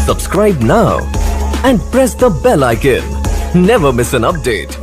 Subscribe now and press the bell icon. Never miss an update.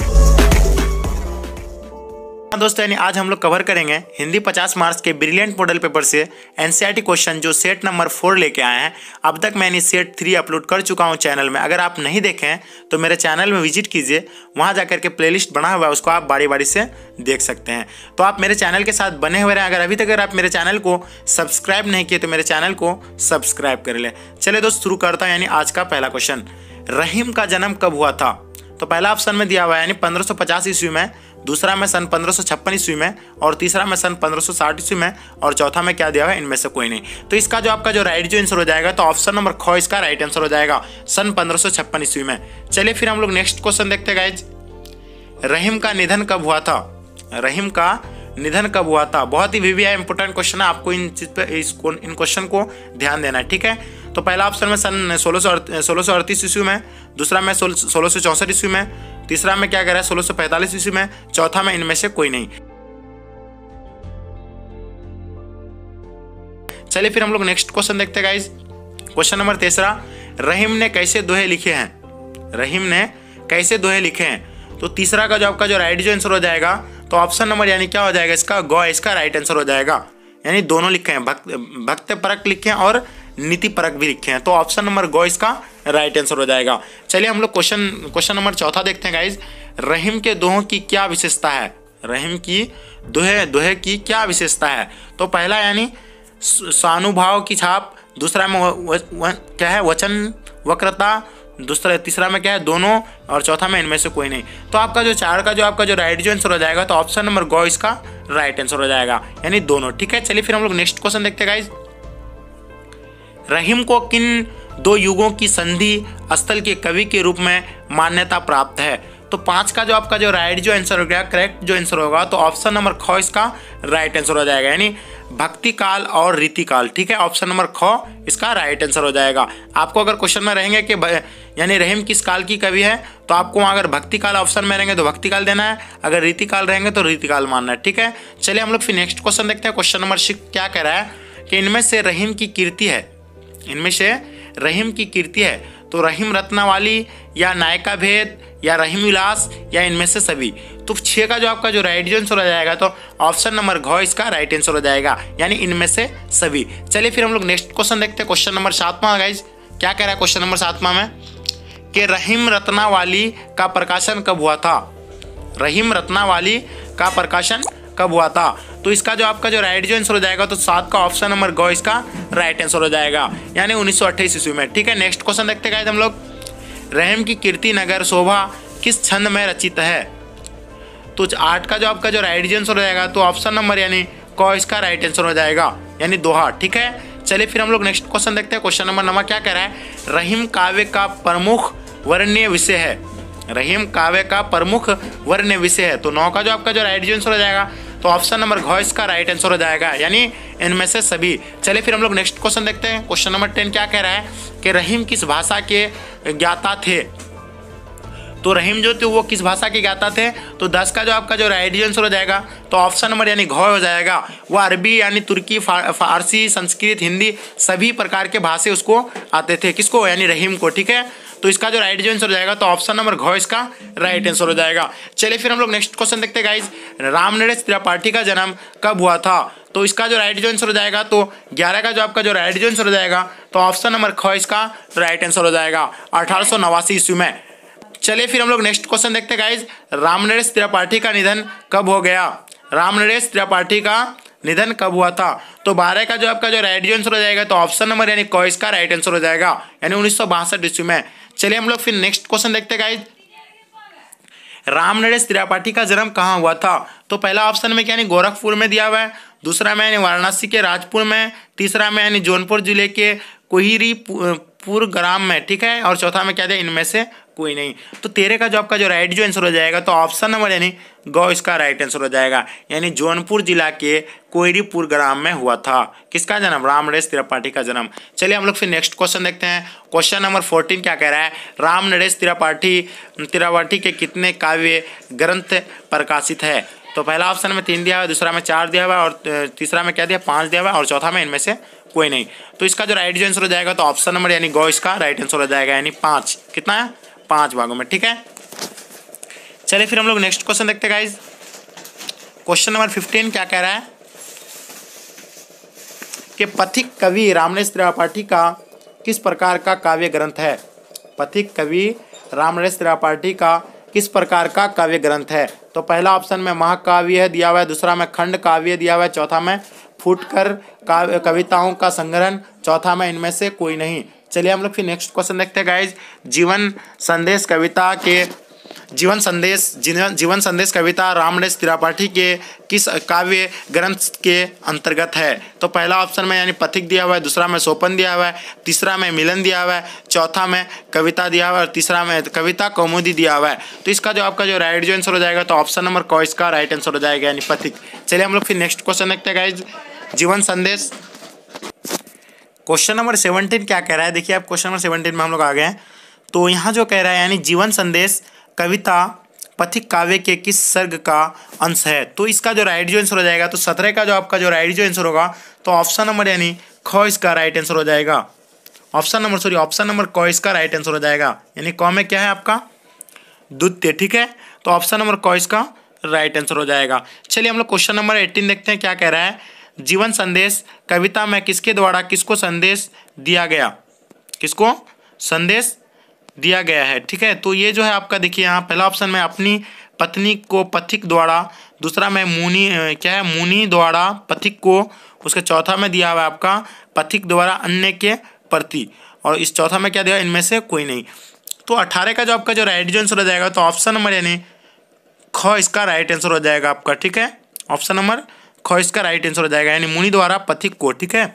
दोस्तों यानी आज हम लोग कवर करेंगे हिंदी 50 मार्क्स के ब्रिलियंट मॉडल पेपर से एनसीईआरटी क्वेश्चन जो सेट नंबर 4 लेके आए हैं। अब तक मैंने सेट 3 अपलोड कर चुका हूं चैनल में। अगर आप नहीं देखे हैं तो मेरे चैनल में विजिट कीजिए, वहां जाकर के प्लेलिस्ट बना हुआ है, उसको आप बारी बारी से देख सकते हैं। तो आप मेरे चैनल के साथ बने हुए हैं। अगर अभी तक आप मेरे चैनल को सब्सक्राइब नहीं किए तो मेरे चैनल को सब्सक्राइब कर ले। चलिए दोस्त शुरू करता हूँ। यानी आज का पहला क्वेश्चन, रहीम का जन्म कब हुआ था? तो पहला ऑप्शन में दिया हुआ है यानी 1550 ईस्वी में, दूसरा में सन 1556 ईस्वी में, और तीसरा में सन 1560 ईस्वी में, और चौथा में क्या दिया हुआ है? इनमें से कोई नहीं। तो इसका जो आपका जो राइट जो आंसर हो जाएगा तो ऑप्शन नंबर ख इसका राइट आंसर हो जाएगा सन 1556 ईस्वी में। चलिए फिर हम लोग नेक्स्ट क्वेश्चन देखते हैं गाइज। रहीम का निधन कब हुआ था? रहीम का निधन कब हुआ था? बहुत ही वीवीआई इंपोर्टेंट क्वेश्चन है, आपको इन चीज पे इन क्वेश्चन को ध्यान देना है, ठीक है। तो पहला ऑप्शन में सन 1638 ईस्वी में, दूसरा में 1664 ईस्वी में, तीसरा में क्या कह रहा है 1645 ईस्वी में, चौथा में इनमें से कोई नहीं। चलिए फिर हम लोग नेक्स्ट क्वेश्चन देखते हैं गाइज। क्वेश्चन नंबर तीसरा, रहीम ने कैसे दोहे लिखे हैं? रहीम ने कैसे दोहे लिखे हैं? तो तीसरा का जो आपका जो राइट जो आंसर हो जाएगा तो ऑप्शन नंबर यानी क्या हो जाएगा इसका? ग इसका राइट आंसर हो जाएगा। यानी दोनों लिखे हैं, भक्त परक लिखे हैं और नीति परक भी लिखे हैं। तो ऑप्शन नंबर ग इसका राइट आंसर हो जाएगा। चलिए हम लोग क्वेश्चन नंबर चौथा देखते हैं गाइज। रहीम के दोहों की क्या विशेषता है? रहीम की दोहे की क्या विशेषता है? तो पहला यानी स्वानुभाव की छाप, दूसरा में क्या है वचन वक्रता, तीसरा में क्या है दोनों, और चौथा में इनमें से कोई नहीं। तो आपका जो चार का जो आपका जो राइट जो आंसर हो जाएगा तो ऑप्शन नंबर ग इसका राइट आंसर हो जाएगा, यानी दोनों, ठीक है। चलिए फिर हम लोग नेक्स्ट क्वेश्चन देखते हैं गाइज। रहीम को किन दो युगों की संधि स्थल के कवि के रूप में मान्यता प्राप्त है? तो 5 का जो आपका जो राइट जो आंसर हो गया, करेक्ट जो आंसर होगा तो ऑप्शन नंबर ख इसका राइट आंसर हो जाएगा, यानी भक्ति काल और रीति काल, ठीक है। ऑप्शन नंबर ख इसका राइट आंसर हो जाएगा। आपको अगर क्वेश्चन में रहेंगे कि यानी रहीम किस काल की कवि है तो आपको अगर भक्ति काल ऑप्शन में रहेंगे तो भक्ति काल देना है, अगर रीति काल रहेंगे तो रीति काल मानना है, ठीक है। चलिए हम लोग फिर नेक्स्ट क्वेश्चन देखते हैं। क्वेश्चन नंबर 6 क्या कह रहा है कि इनमें से रहीम की कीर्ति है, इनमें से रहीम की कीर्ति है तो रहीम रत्नावली या नायका भेद या रहीम विलास या इनमें से सभी। तो 6 का जो आपका जो राइट आंसर हो जाएगा तो ऑप्शन नंबर घ इसका राइट आंसर हो जाएगा, यानी इनमें से सभी। चलिए फिर हम लोग नेक्स्ट क्वेश्चन देखते हैं। क्वेश्चन नंबर 7वां गाइज क्या कह रहा है क्वेश्चन नंबर 7वां में कि रहीम रत्नावली का प्रकाशन कब हुआ था? रहीम रत्नावली का प्रकाशन कब हुआ था? तो इसका जो आपका जो राइट जो आंसर हो जाएगा तो 7 का ऑप्शन नंबर ग इसका राइट आंसर हो जाएगा, यानी 1928 ईस्वी में, ठीक है। नेक्स्ट क्वेश्चन देखते हैं हम लोग। रहीम की कीर्ति नगर शोभा किस छंद में रचित है? तो 8 का जो आपका जो राइट आंसर हो जाएगा तो ऑप्शन नंबर यानी क इसका राइट आंसर हो जाएगा, यानी दोहा, ठीक है। चलिए फिर हम लोग नेक्स्ट क्वेश्चन देखते हैं। क्वेश्चन नंबर 9 क्या कह रहा है? रहीम काव्य का प्रमुख वर्णनीय विषय है। रहीम काव्य का प्रमुख वर्णनीय विषय है तो 9 का जो आपका जो राइट आंसर हो जाएगा तो ऑप्शन नंबर घ इसका राइट आंसर हो जाएगा, यानी इनमें से सभी। चलिए फिर हम लोग नेक्स्ट क्वेश्चन देखते हैं। क्वेश्चन नंबर 10 क्या कह रहा है कि रहीम किस भाषा के ज्ञाता थे? तो रहीम जो थे वो किस भाषा के ज्ञाता थे? तो 10 का जो आपका जो राइट आंसर हो जाएगा तो ऑप्शन नंबर यानी घ हो जाएगा। वो अरबी यानी तुर्की, फारसी, संस्कृत, हिंदी सभी प्रकार के भाषा उसको आते थे, किसको? यानी रहीम को, ठीक है। तो इसका जो राइट आंसर हो जाएगा तो ऑप्शन नंबर घ इसका राइट आंसर हो जाएगा। चलिए फिर हम लोग नेक्स्ट क्वेश्चन देखते हैं गाइज। रामनरेश त्रिपाठी का जन्म कब हुआ था? तो इसका जो राइट आंसर हो जाएगा तो 11 का जो आपका जो राइट आंसर हो जाएगा तो ऑप्शन नंबर ख इसका राइट आंसर हो जाएगा 1889 ईस्वी में। चलिए फिर हम लोग नेक्स्ट क्वेश्चन देखते हैं गाइज। रामनरेश त्रिपाठी का निधन कब हो गया? रामनरेश त्रिपाठी का निधन कब हुआ था? तो 12 का जो आपका जो राइट आंसर हो जाएगा तो ऑप्शन नंबर यानी क इसका राइट आंसर हो जाएगा, यानी 1962 ईस्वी में। चलिए हम लोग फिर नेक्स्ट क्वेश्चन देखते हैं गाइज। रामनरेश त्रिपाठी का जन्म कहाँ हुआ था? तो पहला ऑप्शन में क्या यानी गोरखपुर में दिया हुआ है, दूसरा में यानी वाराणसी के राजपुर में, तीसरा में यानी जौनपुर जिले के कोहिरीपुर ग्राम में, ठीक है, और चौथा में क्या दिया? इनमें से कोई नहीं। तो 13 का जो आपका जो राइट जो आंसर हो जाएगा तो ऑप्शन नंबर यानी ग इसका राइट आंसर हो जाएगा, यानी जौनपुर जिला के कोइरीपुर ग्राम में हुआ था किसका जन्म? रामनरेश त्रिपाठी का जन्म। चलिए हम लोग फिर नेक्स्ट क्वेश्चन देखते हैं। क्वेश्चन नंबर 14 क्या कह रहा है? रामनरेश त्रिपाठी के कितने काव्य ग्रंथ प्रकाशित है? तो पहला ऑप्शन में 3 दिया हुआ है, दूसरा में 4 दिया हुआ है, और तीसरा में क्या दिया 5 दिया हुआ है, और चौथा में इनमें से कोई नहीं। तो इसका जो राइट जो आंसर हो जाएगा तो ऑप्शन नंबर यानी गौ इसका राइट आंसर हो जाएगा, यानी 5। कितना है? 5 भागों में। ठीक है, चलिए फिर हम लोग नेक्स्ट क्वेश्चन देखते हैं गाइज। क्वेश्चन नंबर 15 क्या कह रहा है कि पथिक कवि रामनरेश त्रिपाठी का किस प्रकार का काव्य ग्रंथ है? पथिक कवि रामनरेश त्रिपाठी का किस प्रकार का काव्य ग्रंथ है? तो पहला ऑप्शन में महाकाव्य है दिया हुआ है, दूसरा में खंड काव्य दिया हुआ है, चौथा में फुटकर कविताओं का संग्रहण, चौथा में इनमें से कोई नहीं। चलिए हम लोग फिर नेक्स्ट क्वेश्चन देखते हैं गाइज। जीवन संदेश कविता रामनरेश त्रिपाठी के किस काव्य ग्रंथ के अंतर्गत है? तो पहला ऑप्शन में यानी पथिक दिया हुआ है, दूसरा में सोपन दिया हुआ है, तीसरा में मिलन दिया हुआ है, चौथा में कविता दिया हुआ है और तीसरा में कविता कौमुदी दिया हुआ है। तो इसका जो आपका जो राइट जो आंसर हो जाएगा तो ऑप्शन नंबर क इसका राइट आंसर हो जाएगा, यानी पथिक। चलिए हम लोग फिर नेक्स्ट क्वेश्चन देखते हैं गाइज। जीवन संदेश क्वेश्चन नंबर 17 क्या कह रहा है? देखिए आप क्वेश्चन नंबर 17 में हम लोग आ गए हैं। तो यहाँ जो कह रहा है यानी जीवन संदेश कविता पथिक काव्य के किस सर्ग का अंश है? तो इसका जो राइट जो आंसर हो जाएगा तो 17 का जो आपका जो राइट जो आंसर होगा तो ऑप्शन नंबर यानी ख इसका राइट आंसर हो जाएगा। ऑप्शन नंबर क इसका राइट आंसर हो जाएगा, यानी क में क्या है आपका? द्वितीय। ठीक है, तो ऑप्शन नंबर क इसका राइट आंसर हो जाएगा। चलिए हम लोग क्वेश्चन नंबर 18 देखते हैं क्या कह रहा है। जीवन संदेश कविता में किसके द्वारा किसको संदेश दिया गया? किसको संदेश दिया गया है? ठीक है, तो ये जो है आपका देखिए यहाँ पहला ऑप्शन में अपनी पत्नी को पथिक द्वारा, दूसरा में मुनि द्वारा पथिक को, उसके चौथा में दिया हुआ है आपका पथिक द्वारा अन्य के प्रति, और इस चौथा में क्या दिया? इनमें से कोई नहीं। तो 18 का जो आपका जो राइट जो आंसर हो जाएगा तो ऑप्शन नंबर यानी ख इसका राइट आंसर हो जाएगा आपका। ठीक है, ऑप्शन नंबर ख इसका राइट आंसर हो जाएगा, यानी मुनि द्वारा पथिक को। ठीक है,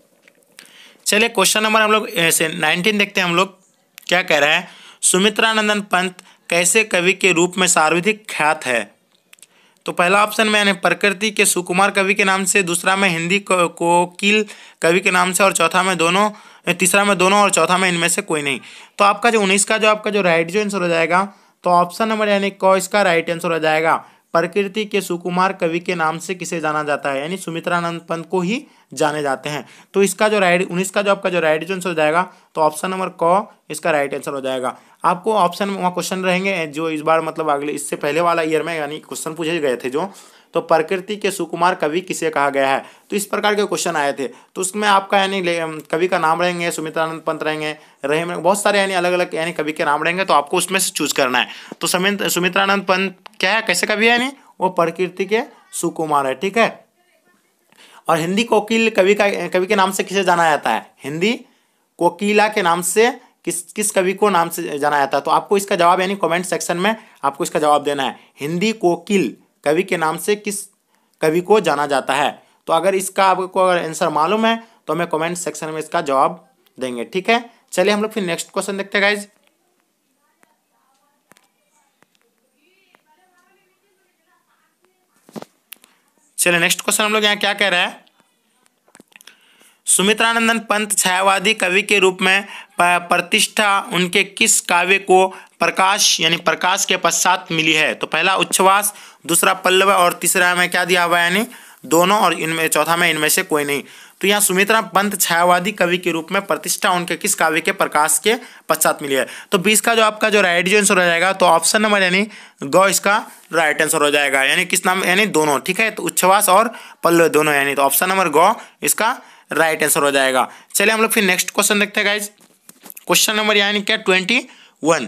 चलिए क्वेश्चन नंबर हम लोग 19 देखते हैं हम लोग क्या कह रहा है। सुमित्रानंदन पंत कैसे कवि के रूप में सर्वाधिक ख्यात है? तो पहला ऑप्शन में यानी प्रकृति के सुकुमार कवि के नाम से, दूसरा में हिंदी कोकिल कवि के नाम से, और चौथा में दोनों, तीसरा में दोनों, और चौथा में इनमें से कोई नहीं। तो आपका जो 19 का जो आपका जो राइट जो आंसर हो जाएगा तो ऑप्शन नंबर यानी क इसका राइट आंसर हो जाएगा। प्रकृति के सुकुमार कवि के नाम से किसे जाना जाता है? यानी सुमित्रानंद पंत को ही जाने जाते हैं। तो इसका जो राइट 19 का जो आपका जो राइट आंसर हो जाएगा तो ऑप्शन नंबर क इसका राइट आंसर हो जाएगा। आपको ऑप्शन में वहाँ क्वेश्चन रहेंगे जो इस बार मतलब अगले इससे पहले वाला ईयर में यानी क्वेश्चन पूछे गए थे जो, तो प्रकृति के सुकुमार कवि किसे कहा गया है? तो इस प्रकार के क्वेश्चन आए थे। तो उसमें आपका यानी कवि का नाम रहेंगे, सुमित्रानंद पंत रहेंगे, रहीम, बहुत सारे यानी अलग अलग यानी कवि के नाम रहेंगे। तो आपको उसमें से चूज करना है। तो सुमित्रानंद पंत क्या है, कैसे कवि है? यानी वो प्रकृति के सुकुमार है। ठीक है, और हिंदी कोकिल कवि के नाम से किसे जाना जाता है? हिंदी कोकिला के नाम से किस कवि को नाम से जाना जाता है? तो आपको इसका जवाब यानी कमेंट सेक्शन में आपको इसका जवाब देना है। हिंदी कोकिल कवि के नाम से किस कवि को जाना जाता है? तो अगर इसका आपको अगर आंसर मालूम है तो हमें कमेंट सेक्शन में इसका जवाब देंगे। ठीक है, चलिए हम लोग फिर नेक्स्ट क्वेश्चन देखते हैं गाइज। चलिए नेक्स्ट क्वेश्चन हम लोग यहाँ क्या कह रहा है। सुमित्रानंदन पंत छायावादी कवि के रूप में प्रतिष्ठा उनके किस काव्य को प्रकाश यानी प्रकाश के पश्चात मिली है? तो पहला उच्छ्वास, दूसरा पल्लव, और तीसरा में क्या दिया हुआ है? यानी दोनों, और इनमें चौथा में इनमें से कोई नहीं। तो यहाँ सुमित्रा पंत छायावादी कवि के रूप में प्रतिष्ठा उनके किस काव्य के प्रकाश के पश्चात मिली है? तो 20 का जो आपका जो राइट जो आंसर हो जाएगा तो ऑप्शन नंबर यानी ग इसका राइट आंसर हो जाएगा, यानी किस नाम? यानी दोनों। ठीक है, तो उच्छ्वास और पल्लव दोनों, यानी तो ऑप्शन नंबर ग इसका राइट आंसर हो जाएगा। चलिए हम लोग फिर नेक्स्ट क्वेश्चन देखते हैं गाइज। क्वेश्चन नंबर यानी क्या 21।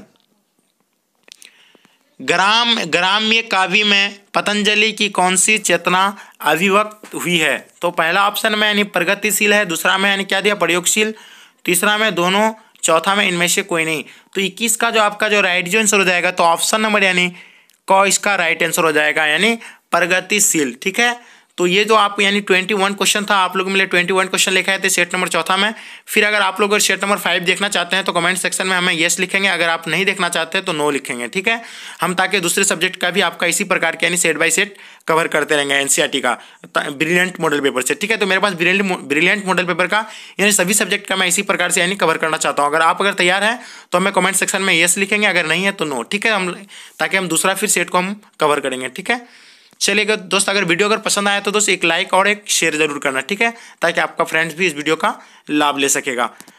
ग्राम्य काव्य में पतंजलि की कौन सी चेतना अभिव्यक्त हुई है? तो पहला ऑप्शन में यानी प्रगतिशील है, दूसरा में यानी क्या दिया? प्रयोगशील, तीसरा में दोनों, चौथा में इनमें से कोई नहीं। तो 21 का जो आपका जो राइट जो आंसर हो जाएगा तो ऑप्शन नंबर यानी क इसका राइट आंसर हो जाएगा, यानी प्रगतिशील। ठीक है, तो ये जो आप यानी 21 क्वेश्चन था, आप लोगों के लिए 21 क्वेश्चन लिखा है थे सेट नंबर 4 में। फिर अगर आप लोग सेट नंबर 5 देखना चाहते हैं तो कमेंट सेक्शन में हमें येस लिखेंगे, अगर आप नहीं देखना चाहते हैं तो नो लिखेंगे। ठीक है, हम ताकि दूसरे सब्जेक्ट का भी आपका इसी प्रकार के यानी सेट बाय सेट कवर करते रहेंगे एनसीईआरटी का ब्रिलियंट मॉडल पेपर से। ठीक है, तो मेरे पास ब्रिलियंट मॉडल पेपर का यानी सभी सब्जेक्ट का मैं इसी प्रकार से यानी कवर करना चाहता हूँ। अगर तैयार है तो हमें कमेंट सेक्शन में येस लिखेंगे, अगर नहीं है तो नो। ठीक है, ताकि हम दूसरा फिर सेट को हम कवर करेंगे। ठीक है, चलिए दोस्त, अगर वीडियो अगर पसंद आया तो दोस्त एक लाइक और एक शेयर जरूर करना, ठीक है, ताकि आपका फ्रेंड्स भी इस वीडियो का लाभ ले सकेगा।